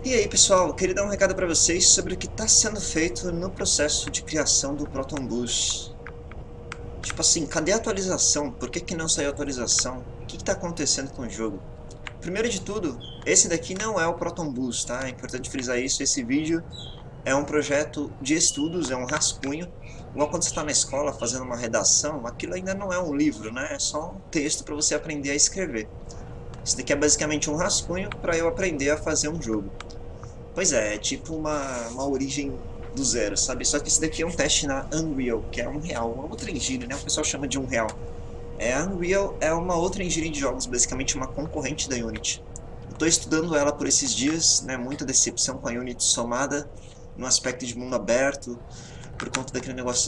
E aí pessoal, eu queria dar um recado para vocês sobre o que está sendo feito no processo de criação do Proton Bus. Tipo assim, cadê a atualização? Por que não saiu a atualização? O que está acontecendo com o jogo? Primeiro de tudo, esse daqui não é o Proton Bus, tá? É importante frisar isso, esse vídeo é um projeto de estudos, é um rascunho. Igual quando você está na escola fazendo uma redação, aquilo ainda não é um livro, né? É só um texto para você aprender a escrever. Isso daqui é basicamente um rascunho para eu aprender a fazer um jogo. Pois é tipo uma origem do zero, sabe? Só que esse daqui é um teste na Unreal, que é Unreal, uma outra engine, né? O pessoal chama de Unreal. A Unreal é uma outra engine de jogos, basicamente uma concorrente da Unity. Estou estudando ela por esses dias, né? Muita decepção com a Unity somada no aspecto de mundo aberto, por conta daquele negócio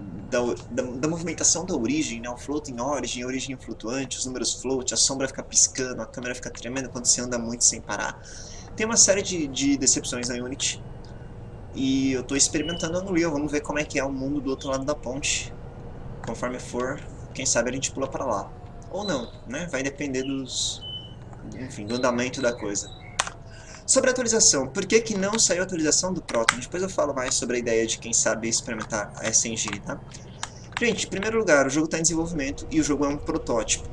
da movimentação da origem, né? O floating origin, a origem flutuante, os números float, a sombra fica piscando, a câmera fica tremendo quando você anda muito sem parar. Tem uma série de decepções na Unity e eu estou experimentando a Unreal, vamos ver como é que é o mundo do outro lado da ponte. Conforme for, quem sabe a gente pula para lá. Ou não, né? Vai depender enfim, do andamento da coisa. Sobre a atualização, por que não saiu a atualização do Proton? Depois eu falo mais sobre a ideia de quem sabe experimentar essa engine, tá? Gente, em primeiro lugar, o jogo está em desenvolvimento e o jogo é um protótipo.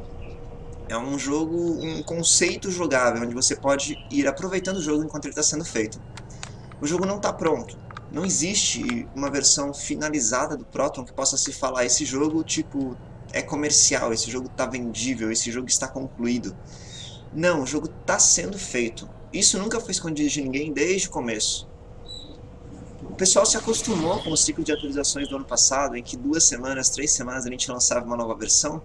É um jogo, um conceito jogável, onde você pode ir aproveitando o jogo enquanto ele está sendo feito. O jogo não está pronto. Não existe uma versão finalizada do Proton que possa se falar esse jogo, tipo, é comercial, esse jogo está vendível, esse jogo está concluído. Não, o jogo está sendo feito. Isso nunca foi escondido de ninguém desde o começo. O pessoal se acostumou com o ciclo de atualizações do ano passado, em que 2 semanas, 3 semanas a gente lançava uma nova versão,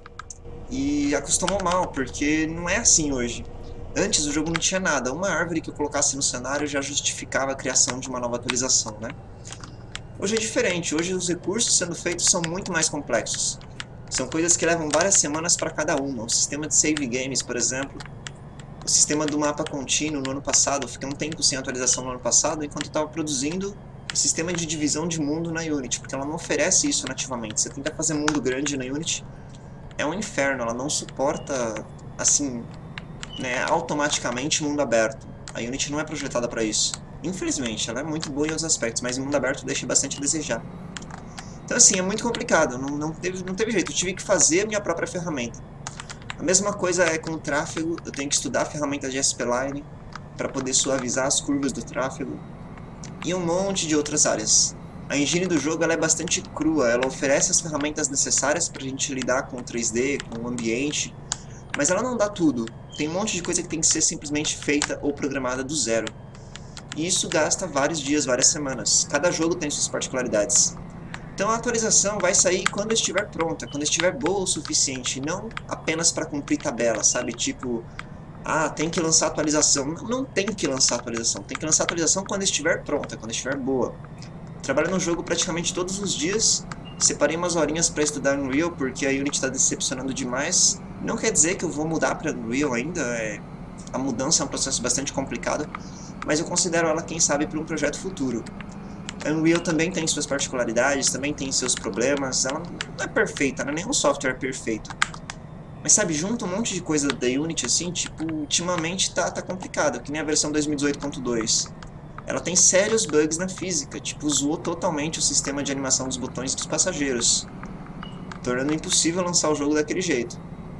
e acostumou mal, porque não é assim hoje. Antes o jogo não tinha nada, uma árvore que eu colocasse no cenário já justificava a criação de uma nova atualização, né? Hoje é diferente, hoje os recursos sendo feitos são muito mais complexos. São coisas que levam várias semanas para cada uma. O sistema de save games, por exemplo, o sistema do mapa contínuo no ano passado, eu fiquei um tempo sem atualização no ano passado, enquanto eu estava produzindo o sistema de divisão de mundo na Unity, porque ela não oferece isso nativamente. Você tenta fazer mundo grande na Unity, é um inferno, ela não suporta, assim, né, automaticamente mundo aberto. A Unity não é projetada para isso. Infelizmente, ela é muito boa em outros aspectos, mas em mundo aberto deixa bastante a desejar. Então assim, é muito complicado, não teve jeito, eu tive que fazer a minha própria ferramenta. A mesma coisa é com o tráfego, eu tenho que estudar a ferramenta de SP-Line para poder suavizar as curvas do tráfego e um monte de outras áreas. A engine do jogo ela é bastante crua, ela oferece as ferramentas necessárias para a gente lidar com o 3D, com o ambiente, mas ela não dá tudo. Tem um monte de coisa que tem que ser simplesmente feita ou programada do zero. E isso gasta vários dias, várias semanas. Cada jogo tem suas particularidades. Então a atualização vai sair quando estiver pronta, quando estiver boa o suficiente, não apenas para cumprir tabela, sabe? Tipo, tem que lançar atualização. Não tem que lançar atualização, tem que lançar atualização quando estiver pronta, quando estiver boa. Trabalho no jogo praticamente todos os dias, separei umas horinhas para estudar Unreal, porque a Unity está decepcionando demais. Não quer dizer que eu vou mudar para Unreal ainda, a mudança é um processo bastante complicado, mas eu considero ela, quem sabe, para um projeto futuro. A Unreal também tem suas particularidades, também tem seus problemas, ela não é perfeita, não é nenhum software perfeito. Mas sabe, junta um monte de coisa da Unity assim, tipo, ultimamente tá complicado, que nem a versão 2018.2. Ela tem sérios bugs na física, tipo, zoou totalmente o sistema de animação dos botões dos passageiros, tornando impossível lançar o jogo daquele jeito.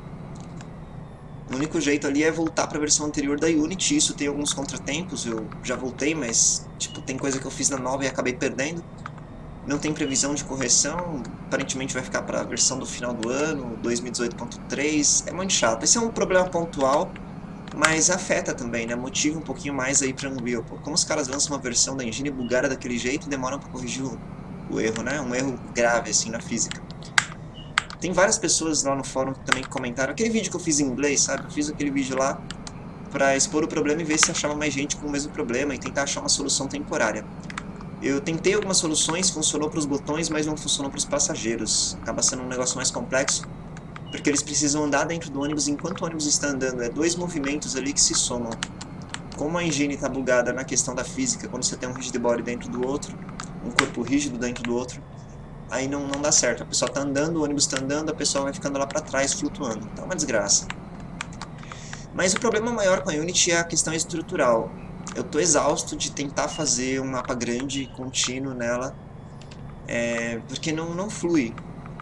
O único jeito ali é voltar para a versão anterior da Unity, isso tem alguns contratempos, eu já voltei, mas tipo, tem coisa que eu fiz na nova e acabei perdendo. Não tem previsão de correção, aparentemente vai ficar para a versão do final do ano, 2018.3, é muito chato. Esse é um problema pontual, mas afeta também, né? Motiva um pouquinho mais aí para Unreal. Pô, como os caras lançam uma versão da engine bugada daquele jeito e demoram para corrigir o erro, né? Um erro grave assim na física. Tem várias pessoas lá no fórum que também comentaram. Aquele vídeo que eu fiz em inglês, sabe? Eu fiz aquele vídeo lá para expor o problema e ver se achava mais gente com o mesmo problema e tentar achar uma solução temporária. Eu tentei algumas soluções, funcionou para os botões, mas não funcionou para os passageiros. Acaba sendo um negócio mais complexo, porque eles precisam andar dentro do ônibus enquanto o ônibus está andando. É 2 movimentos ali que se somam. Como a engine está bugada na questão da física, quando você tem um rigid body dentro do outro, um corpo rígido dentro do outro, aí não dá certo. A pessoa está andando, o ônibus está andando, a pessoa vai ficando lá para trás, flutuando. Então é uma desgraça. Mas o problema maior com a Unity é a questão estrutural. eu tô exausto de tentar fazer um mapa grande, contínuo nela, porque não flui.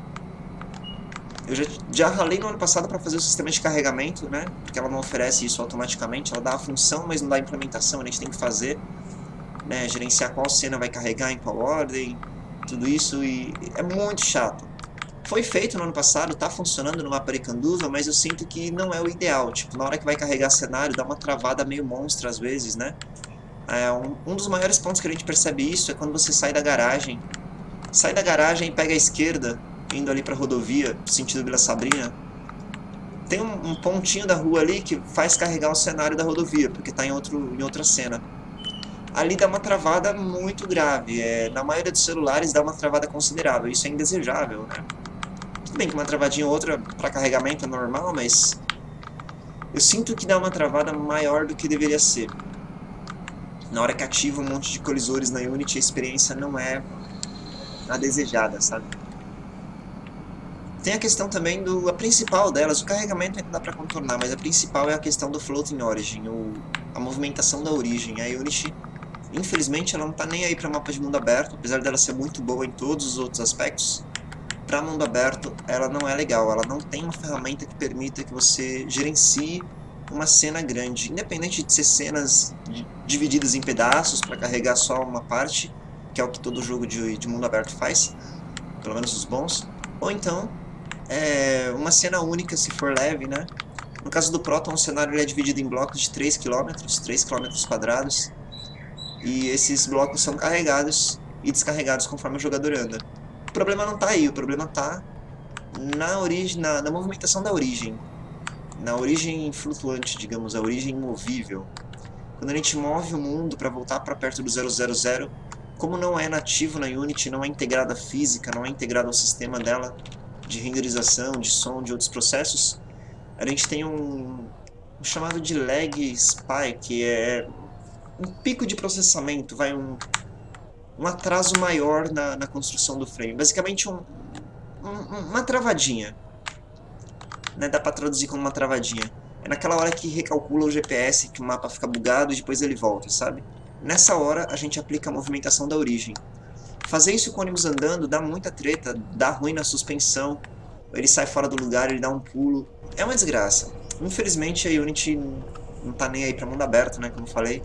Eu já ralei no ano passado para fazer o sistema de carregamento, né? Porque ela não oferece isso automaticamente, ela dá a função, mas não dá a implementação, a gente tem que fazer, né? Gerenciar qual cena vai carregar, em qual ordem, tudo isso, e é muito chato. Foi feito no ano passado, tá funcionando no mapa Aricanduva, mas eu sinto que não é o ideal. Tipo, na hora que vai carregar cenário, dá uma travada meio monstra às vezes, né? Um dos maiores pontos que a gente percebe isso é quando você sai da garagem. Sai da garagem e pega a esquerda, indo ali pra rodovia, sentido Vila Sabrina. Tem um pontinho da rua ali que faz carregar o cenário da rodovia, porque tá em outra cena. Ali dá uma travada muito grave. Na maioria dos celulares dá uma travada considerável. Isso é indesejável, né? Tudo bem que uma travadinha ou outra para carregamento é normal, mas eu sinto que dá uma travada maior do que deveria ser. Na hora que ativa um monte de colisores na Unity, a experiência não é a desejada, sabe? Tem a questão também a principal delas, o carregamento ainda dá para contornar, mas a principal é a questão do Floating Origin, a movimentação da origem. A Unity, infelizmente, ela não está nem aí para mapa de mundo aberto, apesar dela ser muito boa em todos os outros aspectos. Para mundo aberto, ela não é legal, ela não tem uma ferramenta que permita que você gerencie uma cena grande, independente de ser cenas divididas em pedaços para carregar só uma parte, que é o que todo jogo de mundo aberto faz, pelo menos os bons, ou então uma cena única se for leve, né? No caso do Proton, o cenário é dividido em blocos de 3 km, 3 km quadrados, e esses blocos são carregados e descarregados conforme o jogador anda. O problema não está aí, o problema está na movimentação da origem. Na origem flutuante, digamos, a origem movível. Quando a gente move o mundo para voltar para perto do 000, como não é nativo na Unity, não é integrada à física, não é integrado ao sistema dela de renderização, de som, de outros processos, a gente tem um chamado de lag spike, que é um pico de processamento, um atraso maior na construção do frame. Basicamente uma travadinha. Né? Dá para traduzir como uma travadinha. É naquela hora que recalcula o GPS, que o mapa fica bugado e depois ele volta, sabe? Nessa hora a gente aplica a movimentação da origem. Fazer isso com o ônibus andando dá muita treta, dá ruim na suspensão, ele sai fora do lugar, ele dá um pulo. É uma desgraça. Infelizmente a Unity não tá nem aí para mundo aberto, né, como eu falei.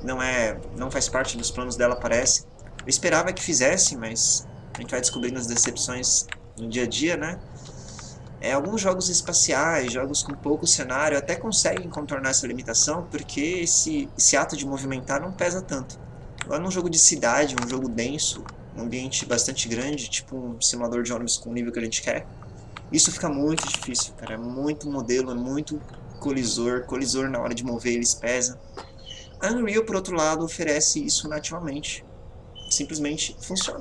Não faz parte dos planos dela, parece. Eu esperava que fizesse, mas a gente vai descobrindo as decepções no dia a dia, né? Alguns jogos espaciais, jogos com pouco cenário, até conseguem contornar essa limitação, porque esse ato de movimentar não pesa tanto. Agora num jogo de cidade, um jogo denso, um ambiente bastante grande, tipo um simulador de ônibus com o nível que a gente quer, isso fica muito difícil, cara. É muito modelo, é muito colisor na hora de mover eles pesa. A Unreal, por outro lado, oferece isso nativamente. Simplesmente funciona.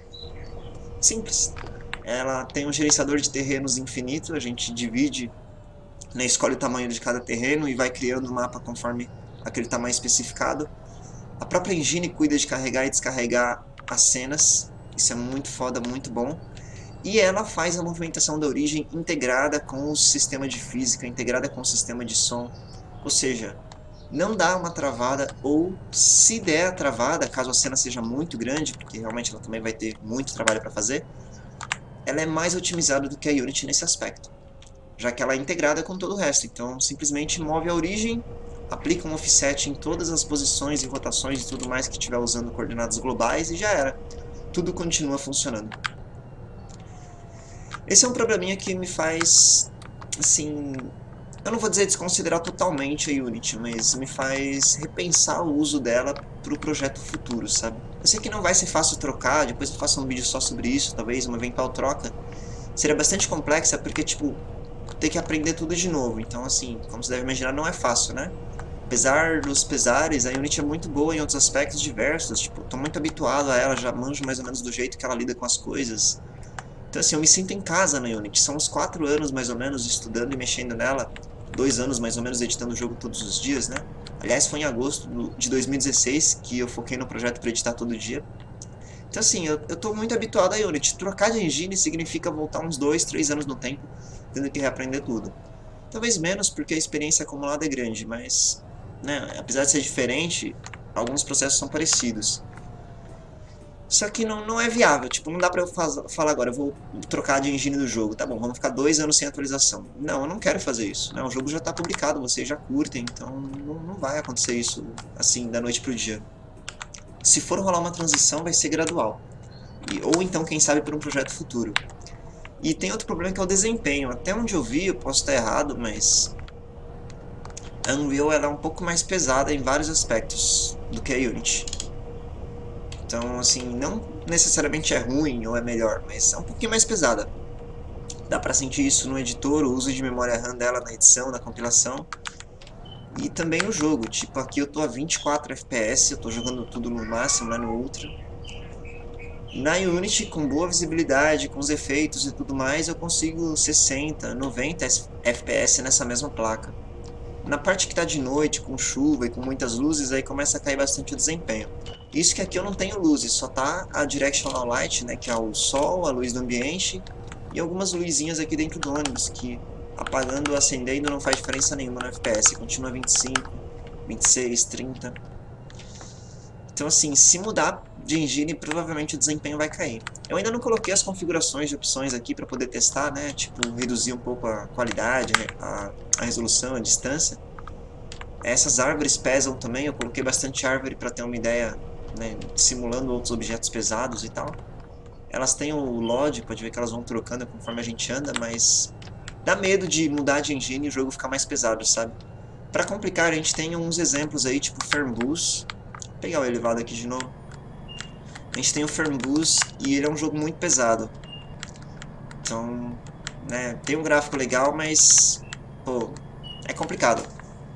Simples. Ela tem um gerenciador de terrenos infinito, a gente divide, né, escolhe o tamanho de cada terreno e vai criando o mapa conforme aquele tamanho especificado. A própria engine cuida de carregar e descarregar as cenas, isso é muito foda, muito bom. E ela faz a movimentação da origem integrada com o sistema de física, integrada com o sistema de som. Ou seja, não dá uma travada, ou se der a travada, caso a cena seja muito grande, porque realmente ela também vai ter muito trabalho para fazer, ela é mais otimizada do que a Unity nesse aspecto, já que ela é integrada com todo o resto. Então simplesmente move a origem, aplica um offset em todas as posições e rotações e tudo mais que estiver usando coordenadas globais e já era. Tudo continua funcionando. Esse é um probleminha que me faz, assim, eu não vou dizer desconsiderar totalmente a Unity, mas me faz repensar o uso dela para o projeto futuro, sabe? Eu sei que não vai ser fácil trocar, depois eu faço um vídeo só sobre isso, talvez uma eventual troca. Seria bastante complexa porque, tipo, ter que aprender tudo de novo. Então, assim, como você deve imaginar, não é fácil, né? Apesar dos pesares, a Unity é muito boa em outros aspectos diversos. Tipo, tô muito habituado a ela, já manjo mais ou menos do jeito que ela lida com as coisas. Então, assim, eu me sinto em casa na Unity. São uns 4 anos, mais ou menos, estudando e mexendo nela. 2 anos, mais ou menos, editando o jogo todos os dias, né? Aliás, foi em agosto de 2016 que eu foquei no projeto para editar todo dia. Então, assim, eu tô muito habituado a Unity. Trocar de engine significa voltar uns 2, 3 anos no tempo, tendo que reaprender tudo. Talvez menos, porque a experiência acumulada é grande, mas, né, apesar de ser diferente, alguns processos são parecidos. Só que não é viável, tipo, não dá pra eu falar agora, eu vou trocar de engine do jogo, tá bom, vamos ficar 2 anos sem atualização. Não, eu não quero fazer isso, né? O jogo já tá publicado, vocês já curtem, então não vai acontecer isso assim, da noite pro dia. Se for rolar uma transição, vai ser gradual. Ou então, quem sabe, por um projeto futuro. E tem outro problema que é o desempenho. Até onde eu vi, eu posso estar errado, mas a Unreal ela é um pouco mais pesada em vários aspectos do que a Unity. Então, assim, não necessariamente é ruim ou é melhor, mas é um pouquinho mais pesada. Dá pra sentir isso no editor, o uso de memória RAM dela na edição, na compilação. E também no jogo, tipo, aqui eu tô a 24 FPS, eu tô jogando tudo no máximo, né, no Ultra. Na Unity, com boa visibilidade, com os efeitos e tudo mais, eu consigo 60, 90 FPS nessa mesma placa. Na parte que está de noite, com chuva e com muitas luzes, aí começa a cair bastante o desempenho. Isso que aqui eu não tenho luzes, só tá a Directional Light, né, que é o sol, a luz do ambiente, e algumas luzinhas aqui dentro do ônibus, que apagando ou acendendo não faz diferença nenhuma no FPS, continua 25, 26, 30. Então assim, se mudar de engine, provavelmente o desempenho vai cair. Eu ainda não coloquei as configurações de opções aqui para poder testar, né? Tipo, reduzir um pouco a qualidade, a resolução, a distância. Essas árvores pesam também, eu coloquei bastante árvore para ter uma ideia, né, simulando outros objetos pesados e tal. Elas têm o LOD, pode ver que elas vão trocando conforme a gente anda, mas dá medo de mudar de engine e o jogo ficar mais pesado, sabe? Para complicar, a gente tem uns exemplos aí, tipo Fernbus. Vou pegar o elevado aqui de novo. A gente tem o Fernbus e ele é um jogo muito pesado. Então, né, tem um gráfico legal, mas, pô, é complicado.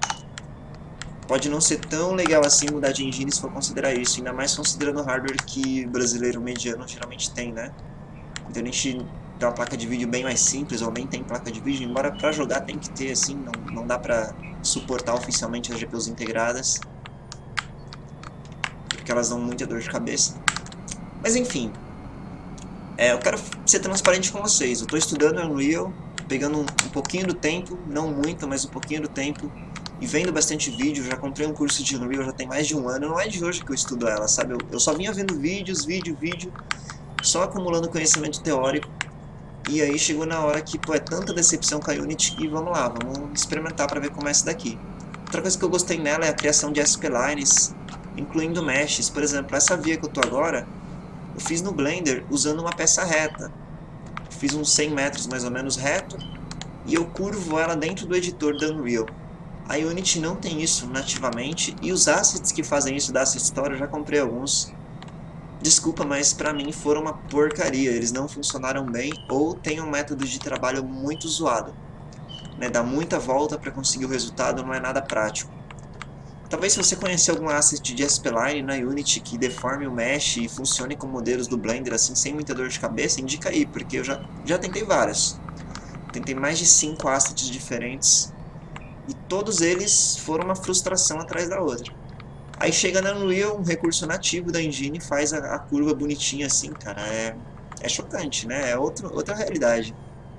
Pode não ser tão legal assim mudar de engine se for considerar isso, ainda mais considerando o hardware que o brasileiro mediano geralmente tem, né? Então a gente tem uma placa de vídeo bem mais simples, ou nem tem placa de vídeo, embora pra jogar tem que ter, assim, não dá pra suportar oficialmente as GPUs integradas, porque elas dão muita dor de cabeça. Mas enfim, eu quero ser transparente com vocês. Eu estou estudando Unreal, pegando um pouquinho do tempo, não muito, mas um pouquinho do tempo, e vendo bastante vídeo. Já comprei um curso de Unreal já tem mais de um ano, não é de hoje que eu estudo ela, sabe? Eu só vinha vendo vídeos, vídeo, só acumulando conhecimento teórico. E aí chegou na hora que, pô, é tanta decepção com a Unity que vamos lá, vamos experimentar para ver como é essa daqui. Outra coisa que eu gostei nela é a criação de splines, incluindo meshes. Por exemplo, essa via que eu tô agora, eu fiz no Blender usando uma peça reta. Fiz uns 100 metros mais ou menos reto e eu curvo ela dentro do editor da Unreal. A Unity não tem isso nativamente e os assets que fazem isso da Asset Store eu já comprei alguns. Desculpa, mas pra mim foram uma porcaria, eles não funcionaram bem ou tem um método de trabalho muito zoado. Né, dá muita volta para conseguir o resultado, não é nada prático. Talvez se você conhecer algum asset de spline na Unity que deforme o mesh e funcione com modelos do Blender assim sem muita dor de cabeça, indica aí, porque eu já tentei vários. Tentei mais de 5 assets diferentes e todos eles foram uma frustração atrás da outra. Aí chega na Unreal, um recurso nativo da engine faz a curva bonitinha assim, cara, é chocante, né? É outra realidade.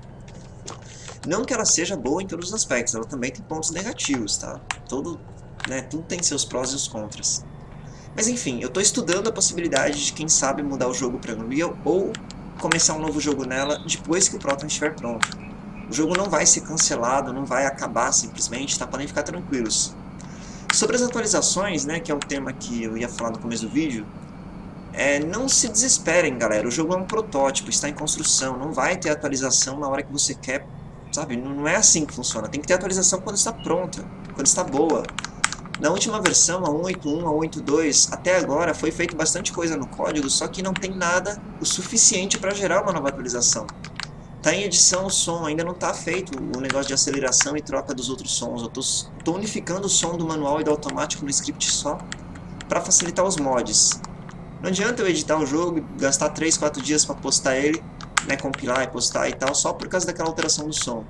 Não que ela seja boa em todos os aspectos, ela também tem pontos negativos, tá? Tudo tem seus prós e os contras. Mas enfim, eu estou estudando a possibilidade de quem sabe mudar o jogo para Unreal ou começar um novo jogo nela depois que o Proton estiver pronto. O jogo não vai ser cancelado, não vai acabar simplesmente, tá? Podem ficar tranquilos. Sobre as atualizações, né, que é o tema que eu ia falar no começo do vídeo, não se desesperem, galera. O jogo é um protótipo, está em construção, não vai ter atualização na hora que você quer, sabe? Não é assim que funciona. Tem que ter atualização quando está pronta, quando está boa. Na última versão, a 1.8.1, a 1.8.2, até agora foi feito bastante coisa no código, só que não tem nada o suficiente para gerar uma nova atualização. Tá em edição o som, ainda não está feito o negócio de aceleração e troca dos outros sons. Eu tô unificando o som do manual e do automático no script só, para facilitar os mods. Não adianta eu editar o jogo e gastar 3, 4 dias para postar ele, né, compilar e postar e tal, só por causa daquela alteração do som.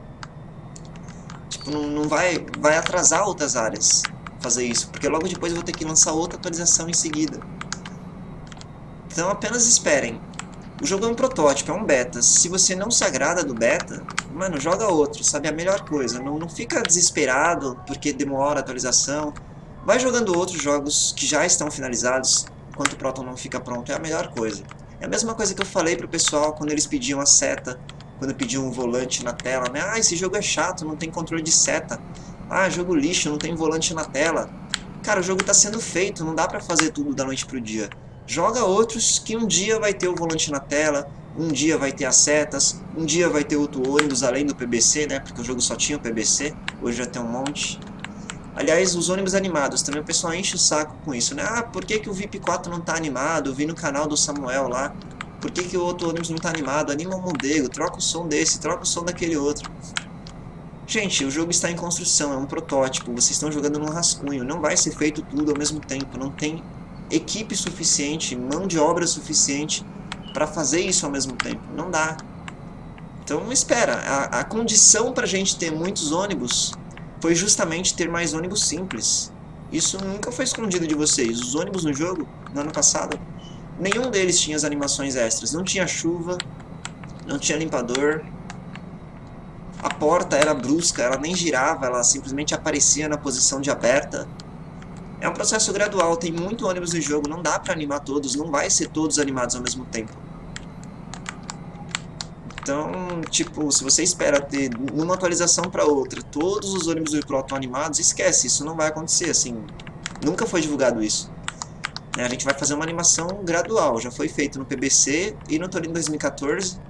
Tipo, não vai atrasar outras áreas fazer isso, porque logo depois eu vou ter que lançar outra atualização em seguida. Então apenas esperem. O jogo é um protótipo, é um beta. Se você não se agrada do beta, mano, joga outro, sabe? É a melhor coisa. Não fica desesperado porque demora a atualização. Vai jogando outros jogos que já estão finalizados, enquanto o Proton não fica pronto, é a melhor coisa. É a mesma coisa que eu falei pro pessoal quando eles pediam a seta, quando pediam um volante na tela, né? Ah, esse jogo é chato, não tem controle de seta. Ah, jogo lixo, não tem volante na tela. Cara, o jogo está sendo feito, não dá pra fazer tudo da noite pro dia. Joga outros que um dia vai ter o volante na tela, um dia vai ter as setas, um dia vai ter outro ônibus além do PBC, né? Porque o jogo só tinha o PBC, hoje já tem um monte. Aliás, os ônibus animados, também o pessoal enche o saco com isso, né? Ah, por que o VIP 4 não tá animado? Eu vi no canal do Samuel lá. Por que o outro ônibus não tá animado? Anima o modelo, troca o som desse, troca o som daquele outro. Gente, o jogo está em construção, é um protótipo, vocês estão jogando num rascunho, não vai ser feito tudo ao mesmo tempo, não tem equipe suficiente, mão de obra suficiente para fazer isso ao mesmo tempo, não dá. Então espera, a condição para a gente ter muitos ônibus foi justamente ter mais ônibus simples. Isso nunca foi escondido de vocês. Os ônibus no jogo, no ano passado, nenhum deles tinha as animações extras. Não tinha chuva, não tinha limpador. A porta era brusca, ela nem girava, ela simplesmente aparecia na posição de aberta. É um processo gradual, tem muito ônibus no jogo, não dá pra animar todos, não vai ser todos animados ao mesmo tempo. Então, tipo, se você espera ter numa atualização para outra todos os ônibus do Proton animados, esquece, isso não vai acontecer, assim, nunca foi divulgado isso. A gente vai fazer uma animação gradual, já foi feito no PBC e no Torino 2014.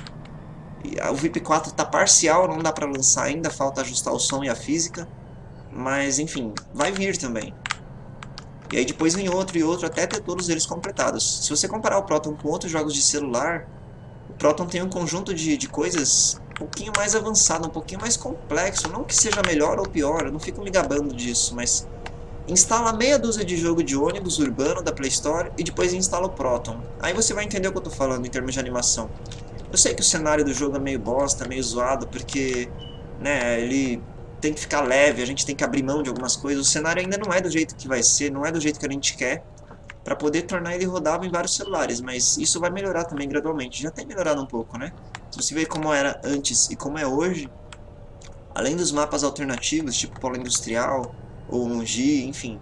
O VIP 4 está parcial, não dá para lançar ainda, falta ajustar o som e a física, mas enfim, vai vir também. E aí depois vem outro e outro até ter todos eles completados. Se você comparar o Proton com outros jogos de celular, o Proton tem um conjunto de coisas um pouquinho mais avançado, um pouquinho mais complexo. Não que seja melhor ou pior, eu não fico me gabando disso, mas instala meia dúzia de jogo de ônibus urbano da Play Store e depois instala o Proton. Aí você vai entender o que eu tô falando em termos de animação. Eu sei que o cenário do jogo é meio bosta, meio zoado, porque né, ele tem que ficar leve, a gente tem que abrir mão de algumas coisas. O cenário ainda não é do jeito que vai ser, não é do jeito que a gente quer, para poder tornar ele rodável em vários celulares, mas isso vai melhorar também gradualmente. Já tem melhorado um pouco, né? Se você ver como era antes e como é hoje, além dos mapas alternativos, tipo Polo Industrial ou Mongi, enfim.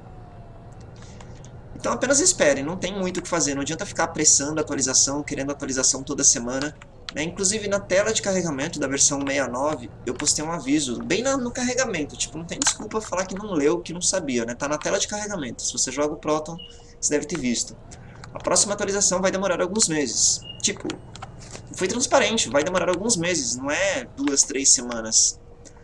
Então apenas espere, não tem muito o que fazer, não adianta ficar apressando a atualização, querendo atualização toda semana. Inclusive na tela de carregamento da versão 69, eu postei um aviso, bem no carregamento, tipo, não tem desculpa falar que não leu, que não sabia, né? Tá na tela de carregamento, se você joga o Proton, você deve ter visto. A próxima atualização vai demorar alguns meses. Tipo, foi transparente, vai demorar alguns meses, não é 2, 3 semanas.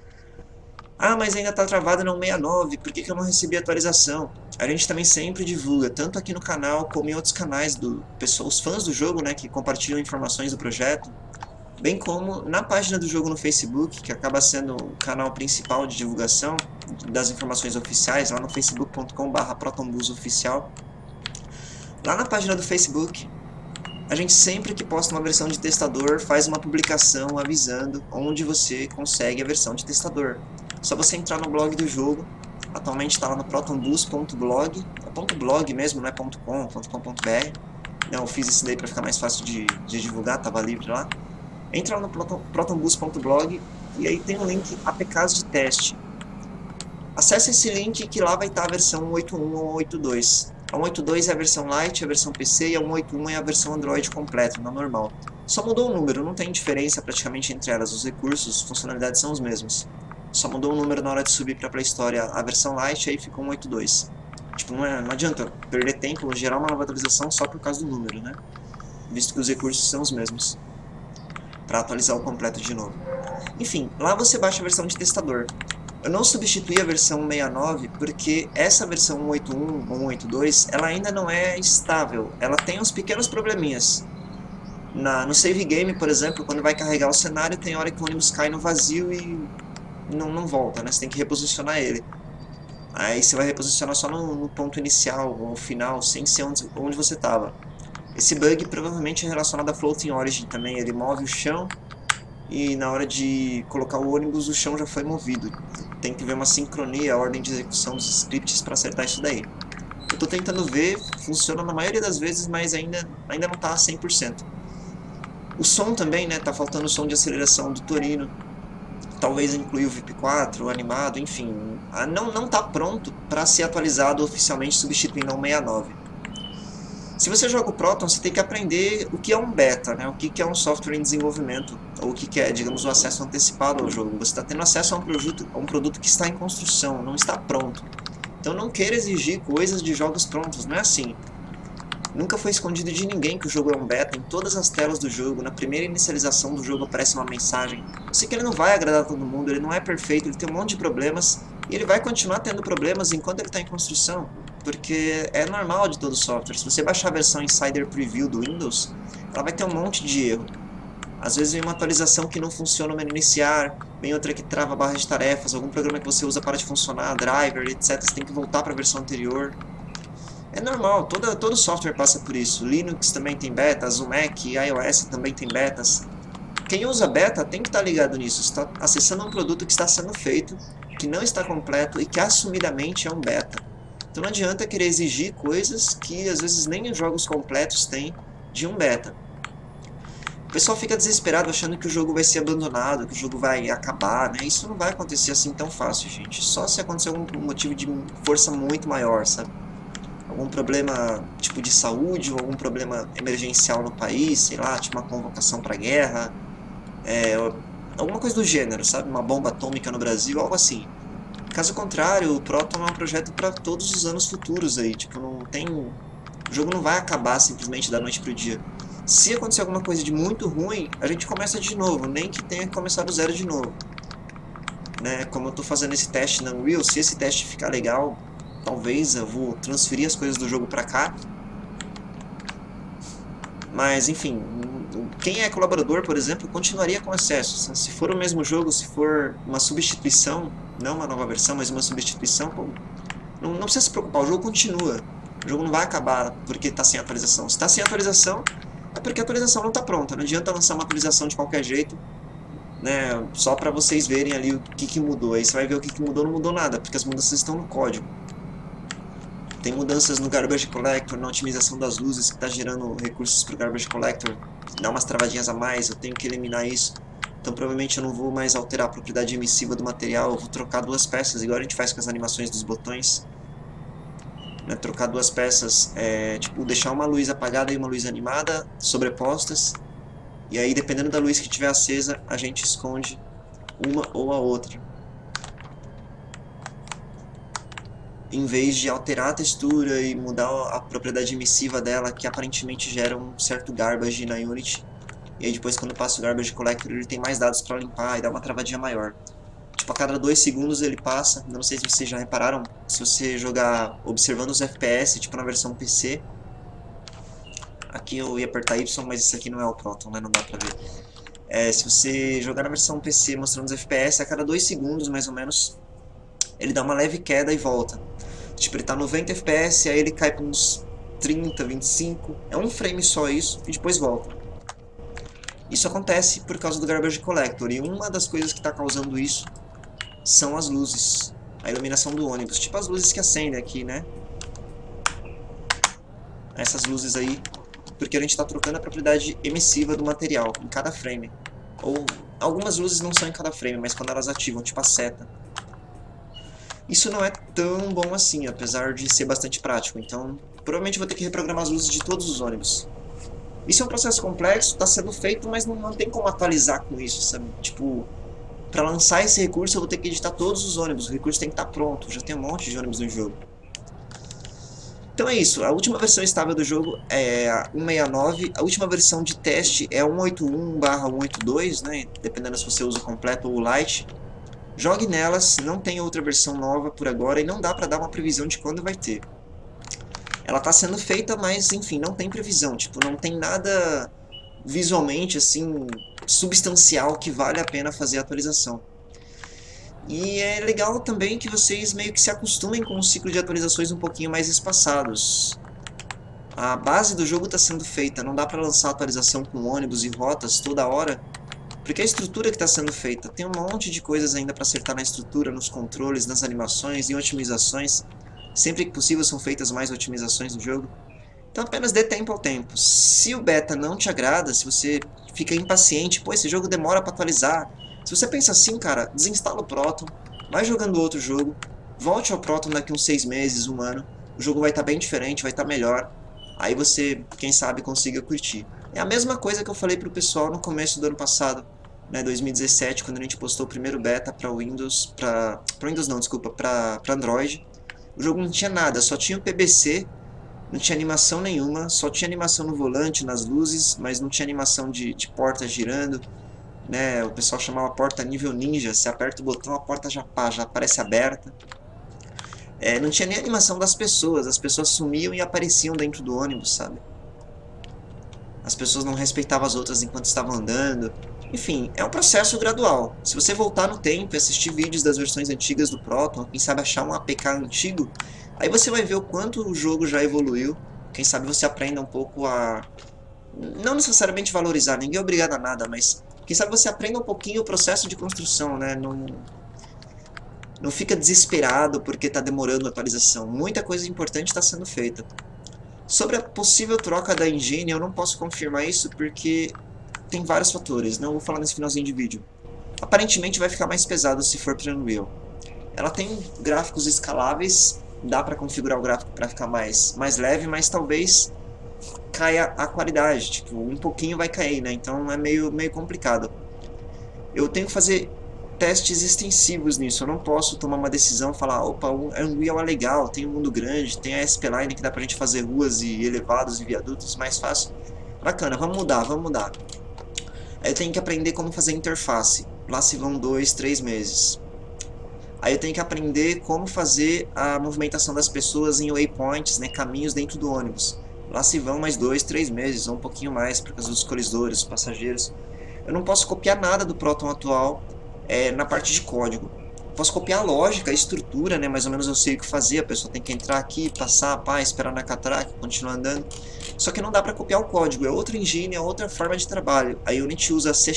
Ah, mas ainda está travado no 69, por que eu não recebi atualização? A gente também sempre divulga, tanto aqui no canal como em outros canais, os fãs do jogo, né, que compartilham informações do projeto, bem como na página do jogo no Facebook, que acaba sendo o canal principal de divulgação das informações oficiais, lá no facebook.com/protonbusoficial. Lá na página do Facebook, a gente sempre que posta uma versão de testador, faz uma publicação avisando onde você consegue a versão de testador. Só você entrar no blog do jogo, atualmente está lá no protonbus.blog, é .blog mesmo, não é .com.br. Não, eu fiz isso daí para ficar mais fácil de divulgar, estava livre lá. Entra lá no protonbus.blog e aí tem um link APKs de teste. Acesse esse link que lá vai estar a versão 1.81 ou 1.82. A 1.82 é a versão Lite, a versão PC, e a 1.81 é a versão Android completa, na normal. Só mudou o número, não tem diferença praticamente entre elas, os recursos, funcionalidades são os mesmos. Só mudou o número na hora de subir para a Play Store a versão Lite, aí ficou 1.82. Tipo, não adianta perder tempo, gerar uma nova atualização só por causa do número, né? Visto que os recursos são os mesmos. Para atualizar o completo de novo. Enfim, lá você baixa a versão de testador. Eu não substituí a versão 69 porque essa versão 1.81 ou 1.82 ela ainda não é estável. Ela tem uns pequenos probleminhas. No save game, por exemplo, quando vai carregar o cenário, tem hora que o ônibus cai no vazio e não volta, né? Você tem que reposicionar ele. Aí você vai reposicionar só no ponto inicial ou final, sem ser onde você estava. Esse bug provavelmente é relacionado a Floating Origin também. Ele move o chão e na hora de colocar o ônibus, o chão já foi movido. Tem que ver uma sincronia, a ordem de execução dos scripts para acertar isso daí. Eu estou tentando ver, funciona na maioria das vezes, mas ainda não está a 100%. O som também, né? Tá faltando o som de aceleração do Torino. talvez incluir o VIP4, o animado, enfim, não está pronto para ser atualizado oficialmente substituindo o 169. Se você joga o Proton, você tem que aprender o que é um beta, né? O que é um software em desenvolvimento, ou o que é, digamos, o acesso antecipado ao jogo. Você está tendo acesso a um produto que está em construção, não está pronto. Então não queira exigir coisas de jogos prontos, não é assim. Nunca foi escondido de ninguém que o jogo é um beta. Em todas as telas do jogo, na primeira inicialização do jogo aparece uma mensagem. Eu sei que ele não vai agradar todo mundo, ele não é perfeito, ele tem um monte de problemas, e ele vai continuar tendo problemas enquanto ele está em construção, porque é normal de todo software. Se você baixar a versão Insider Preview do Windows, ela vai ter um monte de erro. Às vezes vem uma atualização que não funciona no menu iniciar, vem outra que trava a barra de tarefas, algum programa que você usa para de funcionar, driver, etc. Você tem que voltar para a versão anterior. É normal, todo software passa por isso. Linux também tem betas, o Mac e iOS também tem betas. Quem usa beta tem que estar ligado nisso. Está acessando um produto que está sendo feito, que não está completo e que assumidamente é um beta. Então não adianta querer exigir coisas que às vezes nem os jogos completos têm de um beta. O pessoal fica desesperado achando que o jogo vai ser abandonado, que o jogo vai acabar, né? Isso não vai acontecer assim tão fácil, gente. Só se acontecer algum motivo de força muito maior, sabe? Algum problema tipo de saúde ou algum problema emergencial no país, sei lá, tipo uma convocação para guerra, alguma coisa do gênero, sabe? Uma bomba atômica no Brasil, algo assim. Caso contrário, o Proton é um projeto para todos os anos futuros aí, tipo, não tem... O jogo não vai acabar simplesmente da noite pro dia. Se acontecer alguma coisa de muito ruim, a gente começa de novo, nem que tenha que começar do zero de novo. Né? Como eu estou fazendo esse teste na Unreal, se esse teste ficar legal, talvez eu vou transferir as coisas do jogo pra cá. Mas, enfim, quem é colaborador, por exemplo, continuaria com acesso. Se for o mesmo jogo, se for uma substituição, não uma nova versão, mas uma substituição, pô, não precisa se preocupar, o jogo continua. O jogo não vai acabar porque está sem atualização. Se está sem atualização, é porque a atualização não está pronta. Não adianta lançar uma atualização de qualquer jeito, né, só para vocês verem ali o que mudou. Aí você vai ver o que mudou, não mudou nada, porque as mudanças estão no código. Tem mudanças no Garbage Collector, na otimização das luzes, que está gerando recursos para o Garbage Collector. Dá umas travadinhas a mais, eu tenho que eliminar isso. Então provavelmente eu não vou mais alterar a propriedade emissiva do material, eu vou trocar duas peças, igual a gente faz com as animações dos botões. Né, trocar duas peças, tipo deixar uma luz apagada e uma luz animada sobrepostas. E aí dependendo da luz que estiver acesa, a gente esconde uma ou a outra. Em vez de alterar a textura e mudar a propriedade emissiva dela, que aparentemente gera um certo garbage na Unity. E aí depois quando passa o Garbage Collector ele tem mais dados para limpar e dá uma travadinha maior. Tipo, a cada 2 segundos ele passa, não sei se vocês já repararam, se você jogar observando os FPS, tipo na versão PC. Aqui eu ia apertar Y, mas isso aqui não é o Proton, né? Não dá pra ver. Se você jogar na versão PC mostrando os FPS, a cada 2 segundos mais ou menos, ele dá uma leve queda e volta. Tipo, ele tá 90 FPS, aí ele cai para uns 30, 25. É um frame só isso, e depois volta. Isso acontece por causa do Garbage Collector, e uma das coisas que está causando isso são as luzes. A iluminação do ônibus, tipo as luzes que acendem aqui, né? Essas luzes aí, porque a gente está trocando a propriedade emissiva do material em cada frame. Ou algumas luzes não são em cada frame, mas quando elas ativam, tipo a seta. Isso não é tão bom assim, apesar de ser bastante prático, então provavelmente vou ter que reprogramar as luzes de todos os ônibus. Isso é um processo complexo, está sendo feito, mas não tem como atualizar com isso, sabe? Tipo, para lançar esse recurso eu vou ter que editar todos os ônibus, o recurso tem que estar pronto, já tem um monte de ônibus no jogo. Então é isso, a última versão estável do jogo é a 169, a última versão de teste é a 181/182, né? Dependendo se você usa o completo ou o light. Jogue nelas, não tem outra versão nova por agora e não dá pra dar uma previsão de quando vai ter. Ela está sendo feita, mas enfim, não tem previsão, tipo, não tem nada visualmente assim substancial que vale a pena fazer a atualização. E é legal também que vocês meio que se acostumem com um ciclo de atualizações um pouquinho mais espaçados. A base do jogo está sendo feita, não dá para lançar atualização com ônibus e rotas toda hora, porque a estrutura que está sendo feita, tem um monte de coisas ainda para acertar na estrutura, nos controles, nas animações e otimizações. Sempre que possível são feitas mais otimizações no jogo. Então apenas dê tempo ao tempo. Se o beta não te agrada, se você fica impaciente, pô, esse jogo demora para atualizar, se Se você pensa assim, cara, desinstala o Proton, vai jogando outro jogo, volte ao Proton daqui uns 6 meses, um ano, o jogo vai estar bem diferente, vai estar melhor, aí você, quem sabe, consiga curtir. É a mesma coisa que eu falei pro pessoal no começo do ano passado, né, 2017, quando a gente postou o primeiro beta para Windows, para Windows não, desculpa, para Android. O jogo não tinha nada, só tinha o PBC, não tinha animação nenhuma, só tinha animação no volante, nas luzes, mas não tinha animação de porta girando, né? O pessoal chamava a porta nível ninja, você aperta o botão, a porta já aparece aberta. Não tinha nem animação das pessoas, as pessoas sumiam e apareciam dentro do ônibus, sabe? As pessoas não respeitavam as outras enquanto estavam andando. Enfim, é um processo gradual. Se você voltar no tempo e assistir vídeos das versões antigas do Proton, quem sabe achar um APK antigo, aí você vai ver o quanto o jogo já evoluiu. Quem sabe você aprenda um pouco a... não necessariamente valorizar, ninguém é obrigado a nada, mas quem sabe você aprenda um pouquinho o processo de construção, né? Não fica desesperado porque está demorando a atualização. Muita coisa importante está sendo feita. Sobre a possível troca da engine, eu não posso confirmar isso porque tem vários fatores, não vou falar nesse finalzinho de vídeo. Aparentemente vai ficar mais pesado se for para Unreal. Ela tem gráficos escaláveis, dá para configurar o gráfico para ficar mais leve, mas talvez caia a qualidade, tipo, um pouquinho vai cair, né? Então é meio complicado. Eu tenho que fazer testes extensivos nisso, eu não posso tomar uma decisão e falar, opa, o Unreal é legal, tem um mundo grande, tem a SP-Line que dá pra gente fazer ruas e elevados e viadutos mais fácil. Bacana, vamos mudar, vamos mudar. Aí eu tenho que aprender como fazer interface, lá se vão 2, 3 meses. Aí eu tenho que aprender como fazer a movimentação das pessoas em waypoints, né, caminhos dentro do ônibus. Lá se vão mais 2, 3 meses, ou um pouquinho mais, por causa dos colisores, dos passageiros. Eu não posso copiar nada do Proton atual na parte de código. Posso copiar a lógica, a estrutura, né, mais ou menos eu sei o que fazer, a pessoa tem que entrar aqui, passar, pá, esperar na catraca, continuar andando. Só que não dá para copiar o código, é outra engine, é outra forma de trabalho. A Unity usa C#,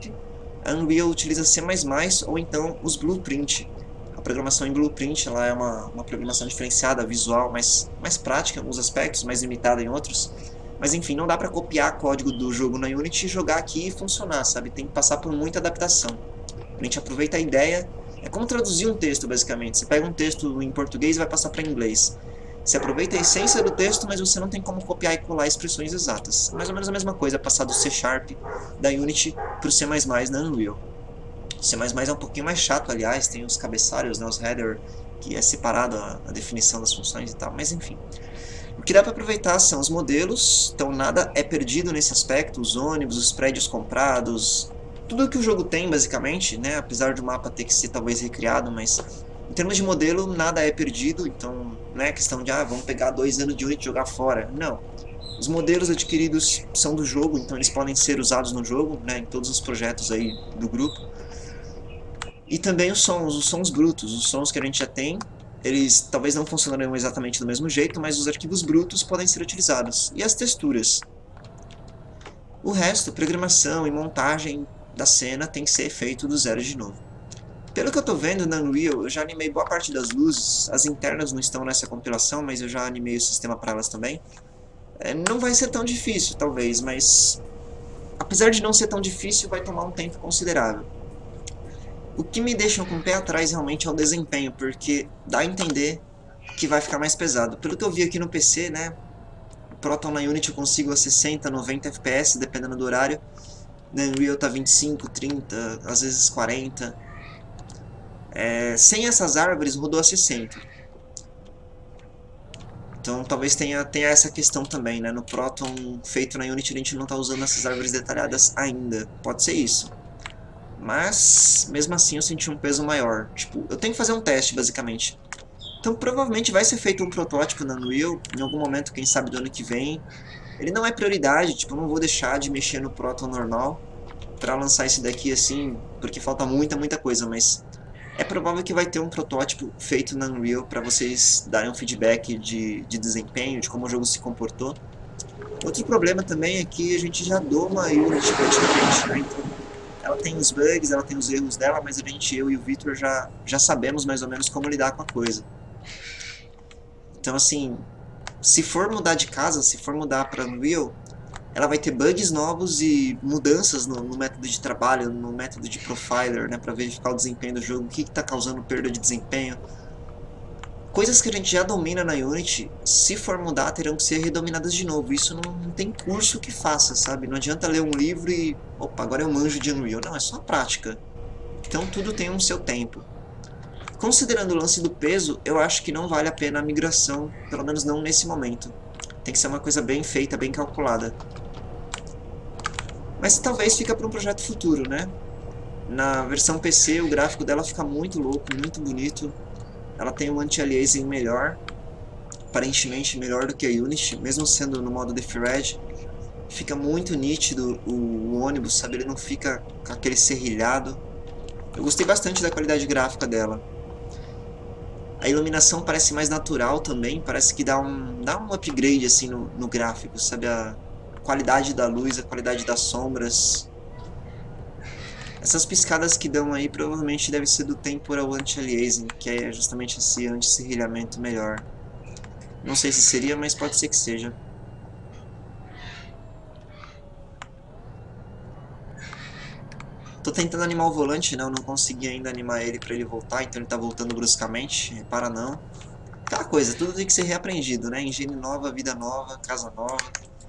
a Unreal utiliza C++, ou então os Blueprint. A programação em Blueprint ela é uma programação diferenciada, visual, mais prática em alguns aspectos, mais limitada em outros. Mas enfim, não dá para copiar código do jogo na Unity, jogar aqui e funcionar, sabe? Tem que passar por muita adaptação. A gente aproveita a ideia, é como traduzir um texto basicamente. Você pega um texto em português e vai passar para inglês. Você aproveita a essência do texto, mas você não tem como copiar e colar expressões exatas. Mais ou menos a mesma coisa, passar do C# da Unity para o C++ na Unreal. O C++ é um pouquinho mais chato, aliás, tem os cabeçalhos, né, os header, que é separado a definição das funções e tal, mas enfim. O que dá para aproveitar são os modelos, então nada é perdido nesse aspecto, os ônibus, os prédios comprados, tudo que o jogo tem basicamente, né, apesar do mapa ter que ser talvez recriado, mas em termos de modelo nada é perdido, então não é questão de vamos pegar 2 anos de Unity e jogar fora, não. Os modelos adquiridos são do jogo, então eles podem ser usados no jogo, né, em todos os projetos aí do grupo. E também os sons brutos, os sons que a gente já tem, eles talvez não funcionarão exatamente do mesmo jeito, mas os arquivos brutos podem ser utilizados. E as texturas. O resto, programação e montagem da cena tem que ser feito do zero de novo. Pelo que eu estou vendo na Unreal, eu já animei boa parte das luzes, as internas não estão nessa compilação, mas eu já animei o sistema para elas também. Não vai ser tão difícil, talvez, mas apesar de não ser tão difícil, vai tomar um tempo considerável. O que me deixa com o pé atrás realmente é o desempenho, porque dá a entender que vai ficar mais pesado. Pelo que eu vi aqui no PC, né, o Proton na Unity eu consigo a 60, 90 FPS, dependendo do horário. Na Unreal tá 25, 30, às vezes 40. Sem essas árvores rodou a 60. Então talvez tenha essa questão também, né? No Proton feito na Unity a gente não está usando essas árvores detalhadas ainda. Pode ser isso. Mas, mesmo assim, eu senti um peso maior. Tipo, eu tenho que fazer um teste, basicamente. Então, provavelmente vai ser feito um protótipo na Unreal, em algum momento, quem sabe, do ano que vem. Ele não é prioridade, tipo, eu não vou deixar de mexer no Proton normal pra lançar esse daqui assim, porque falta muita coisa, mas é provável que vai ter um protótipo feito na Unreal pra vocês darem um feedback de desempenho, de como o jogo se comportou. Outro problema também é que a gente já doma a Unity praticamente, né? Então, ela tem os bugs, ela tem os erros dela, mas eu e o Victor já sabemos mais ou menos como lidar com a coisa. Então assim, se for mudar de casa, se for mudar para Unreal, ela vai ter bugs novos e mudanças no método de trabalho, no método de profiler, né, para verificar o desempenho do jogo, o que está causando perda de desempenho. Coisas que a gente já domina na Unity, se for mudar, terão que ser redominadas de novo. Isso não tem curso que faça, sabe? Não adianta ler um livro e... opa, agora eu manjo de Unreal. Não, é só prática. Então tudo tem um seu tempo. Considerando o lance do peso, eu acho que não vale a pena a migração, pelo menos não nesse momento. Tem que ser uma coisa bem feita, bem calculada. Mas talvez fica para um projeto futuro, né? Na versão PC, o gráfico dela fica muito louco, muito bonito. Ela tem um anti-aliasing melhor, aparentemente melhor do que a Unity, mesmo sendo no modo Defred. Fica muito nítido o ônibus, sabe? Ele não fica com aquele serrilhado. Eu gostei bastante da qualidade gráfica dela. A iluminação parece mais natural também, parece que dá um upgrade assim no gráfico, sabe? A qualidade da luz, a qualidade das sombras. Essas piscadas que dão aí provavelmente deve ser do Temporal Anti-Aliasing, que é justamente esse anti-serrilhamento melhor. Não sei se seria, mas pode ser que seja. Tô tentando animar o volante, né? Eu não consegui ainda animar ele pra ele voltar, então ele tá voltando bruscamente. Repara não. Aquela coisa, tudo tem que ser reaprendido, né? Engine nova, vida nova, casa nova.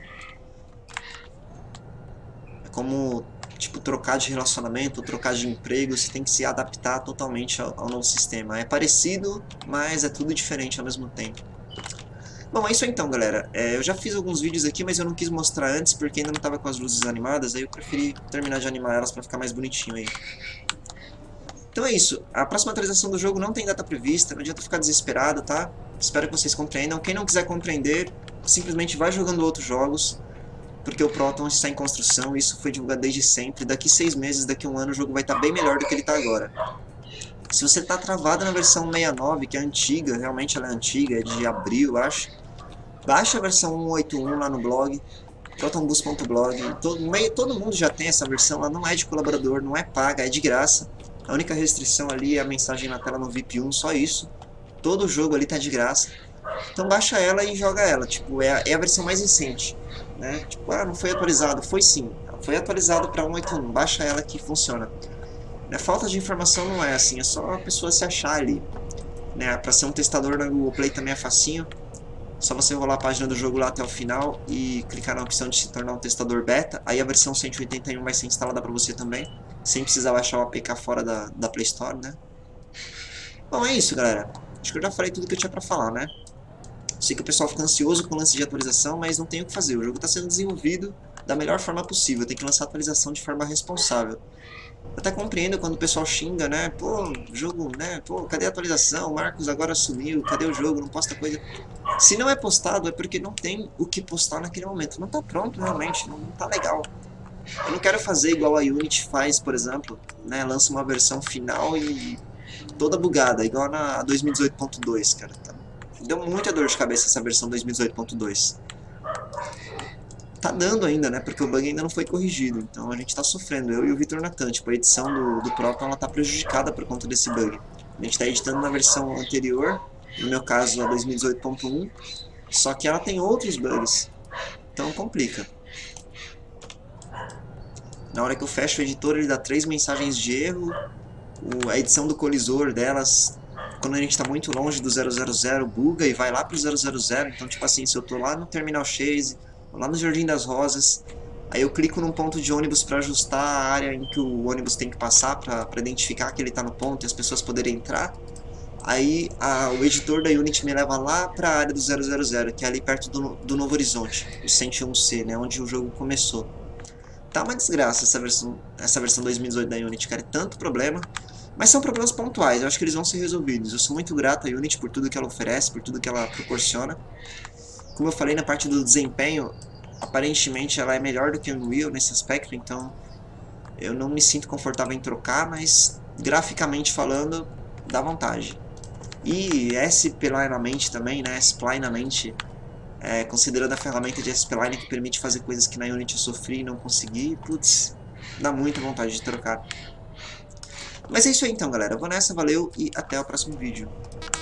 É como... tipo, trocar de relacionamento, trocar de emprego, você tem que se adaptar totalmente ao novo sistema. É parecido, mas é tudo diferente ao mesmo tempo. Bom, é isso aí então, galera. Eu já fiz alguns vídeos aqui, mas eu não quis mostrar antes porque ainda não estava com as luzes animadas, aí eu preferi terminar de animar elas para ficar mais bonitinho aí. Então é isso. A próxima atualização do jogo não tem data prevista, não adianta ficar desesperado, tá? Espero que vocês compreendam. Quem não quiser compreender, simplesmente vai jogando outros jogos, porque o Proton está em construção, e isso foi divulgado desde sempre. Daqui 6 meses, daqui 1 ano, o jogo vai estar bem melhor do que ele está agora. Se você está travado na versão 69, que é antiga, realmente ela é antiga, é de abril, eu acho, baixa a versão 181 lá no blog, protonbus.blog. Todo mundo já tem essa versão, ela não é de colaborador, não é paga, é de graça. A única restrição ali é a mensagem na tela no VIP 1, só isso. Todo o jogo ali está de graça. Então baixa ela e joga ela, tipo, é a versão mais recente, né? Tipo, não foi atualizado, foi sim, foi atualizado para 181, baixa ela que funciona. Falta de informação não é assim, é só a pessoa se achar ali, né? Para ser um testador na Google Play também é facinho, só você rolar a página do jogo lá até o final e clicar na opção de se tornar um testador beta, aí a versão 181 vai ser instalada para você também, sem precisar baixar o APK fora da Play Store, né? Bom, é isso, galera. Acho que eu já falei tudo que eu tinha para falar, né? Sei que o pessoal fica ansioso com o lance de atualização, mas não tem o que fazer. O jogo está sendo desenvolvido da melhor forma possível. Tem que lançar atualização de forma responsável. Eu até compreendo quando o pessoal xinga, né? Pô, jogo, né? Pô, cadê a atualização? O Marcos agora sumiu. Cadê o jogo? Não posta coisa. Se não é postado, é porque não tem o que postar naquele momento. Não tá pronto, realmente. Não tá legal. Eu não quero fazer igual a Unity faz, por exemplo, né? Lança uma versão final e toda bugada, igual na 2018.2, cara. Deu muita dor de cabeça essa versão 2018.2. Tá dando ainda, né? Porque o bug ainda não foi corrigido. Então a gente tá sofrendo, eu e o Vitor Natan. Tipo, a edição do Proton, ela tá prejudicada por conta desse bug. A gente tá editando na versão anterior, no meu caso a 2018.1, só que ela tem outros bugs. Então complica. Na hora que eu fecho o editor, ele dá 3 mensagens de erro. A edição do colisor delas, quando a gente está muito longe do 000, buga e vai lá pro 000. Então, tipo assim, se eu tô lá no Terminal Chase, lá no Jardim das Rosas, aí eu clico num ponto de ônibus para ajustar a área em que o ônibus tem que passar, para identificar que ele está no ponto e as pessoas poderem entrar. Aí o editor da Unity me leva lá para a área do 000, que é ali perto do Novo Horizonte, o 101C, né, onde o jogo começou. Tá uma desgraça essa versão 2018 da Unity, cara, é tanto problema. Mas são problemas pontuais, eu acho que eles vão ser resolvidos. Eu sou muito grato à Unity por tudo que ela oferece, por tudo que ela proporciona. Como eu falei na parte do desempenho, aparentemente ela é melhor do que a Unreal nesse aspecto, então eu não me sinto confortável em trocar, mas graficamente falando, dá vontade. E S-Plinamente também, né? S-Plinamente, considerando a ferramenta de S-Pline que permite fazer coisas que na Unity eu sofri e não consegui, putz, dá muita vontade de trocar. Mas é isso aí então, galera. Eu vou nessa, valeu e até o próximo vídeo.